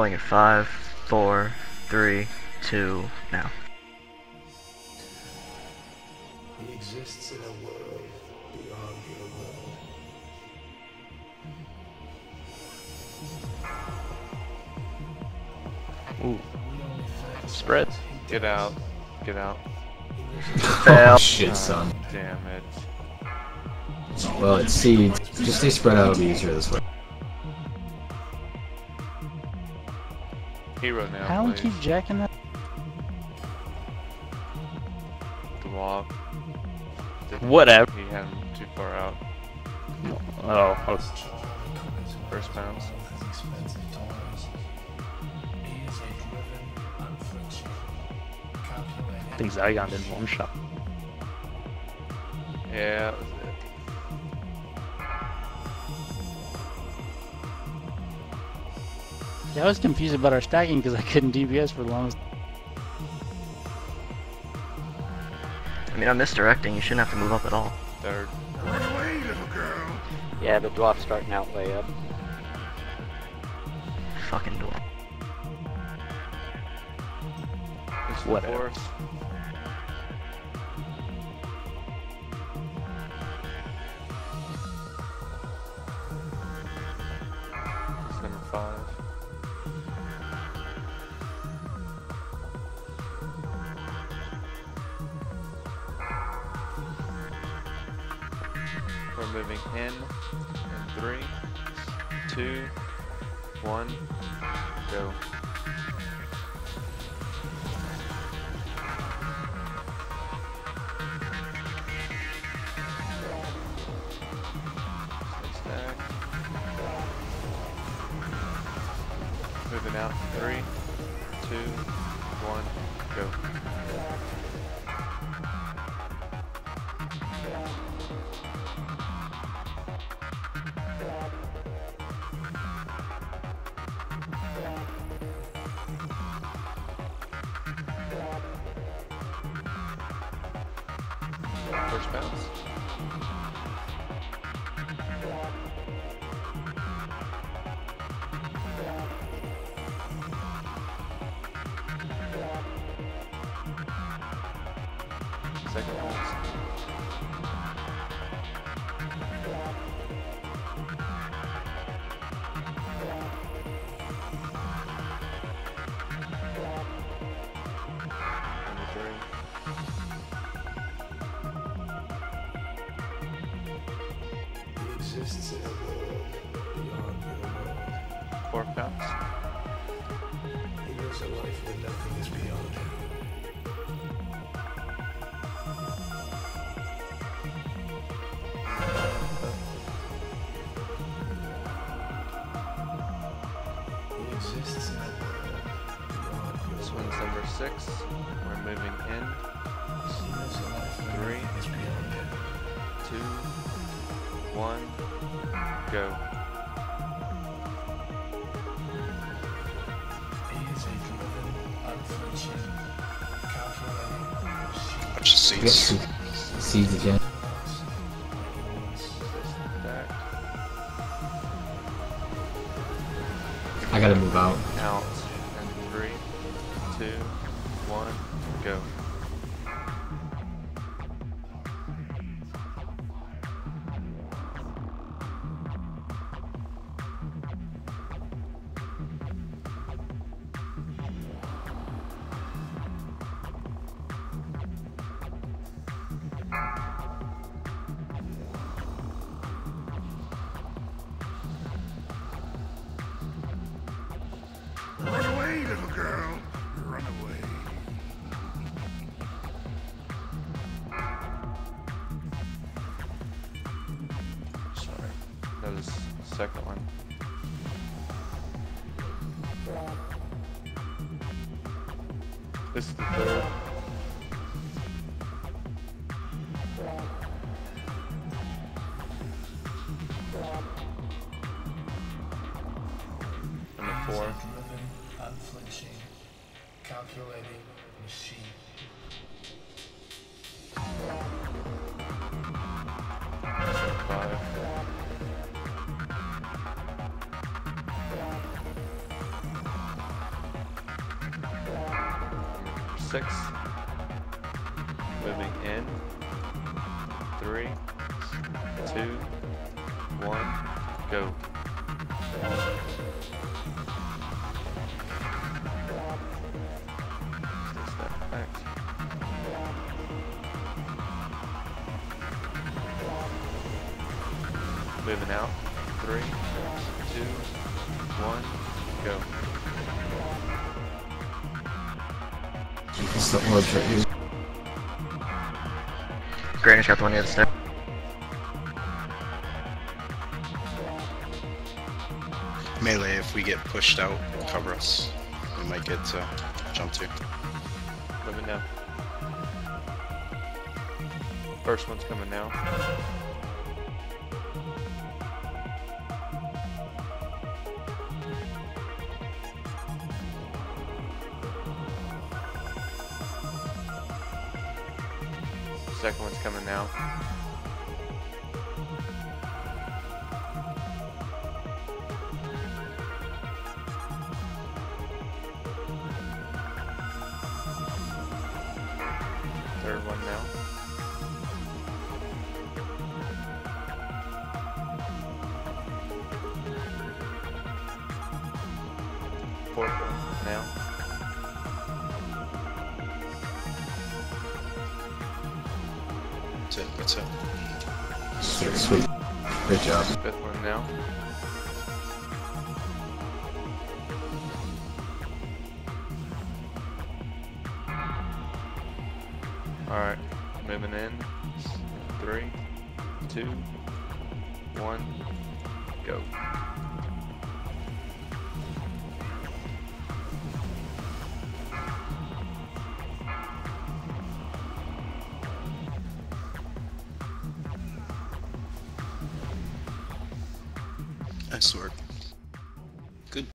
Going in 5, 4, 3, 2, now. He exists in a world beyond your world. Ooh. Spread. Get out. Get out. Fail. Oh shit, son. Damn it. Well, it's seeds. Just stay spread out, it'll be easier this way. Hero now. How do you please. keep jacking that? The wall. Whatever. He had him too far out. Oh. First bounce. I think Zygon did one shot. Yeah, that was it. Yeah, I was confused about our stacking because I couldn't DPS for the longest. I mean, I'm misdirecting. You shouldn't have to move up at all. Third. Run away, little girl. Yeah, the dwarf's starting out way up. Fucking dwarf. This is the Whatever. fourth. This is number 5. We're moving in 3, 2, 1, go. Stack. Moving out 3, 2, 1, go. First bounce. Second bounce. Number 3. He exists in a world beyond your world. Fourth bounce. He lives a life where nothing is beyond him. He exists in a world beyond your This world. one's number 6. We're moving in He lives a life where 3, nothing is beyond him. 2, 1, go. He is a driven, unflinching, calculating machine. Bunch of We got seeds. seeds again. Stack. I gotta move out. Out. And 3, 2, 1, go. Run away, little girl. Run away. Sorry. That was the second one. This is the third. Number 4. Driven, unflinching, calculating machine. Number 5. 6. Moving in. 3, 2, 1, go. Step back. Moving out. 3, 2, 1, go. It's the orbs right here. Granny's got the one near the step. Melee, if we get pushed out, cover us. We might get jumped to. Let me know. First one's coming now. Second one's coming now. Third one now. Fourth one now. That's it. Sweet. Great job. Fifth one now. Alright, moving in. 3, 2, 1, go. Nice work.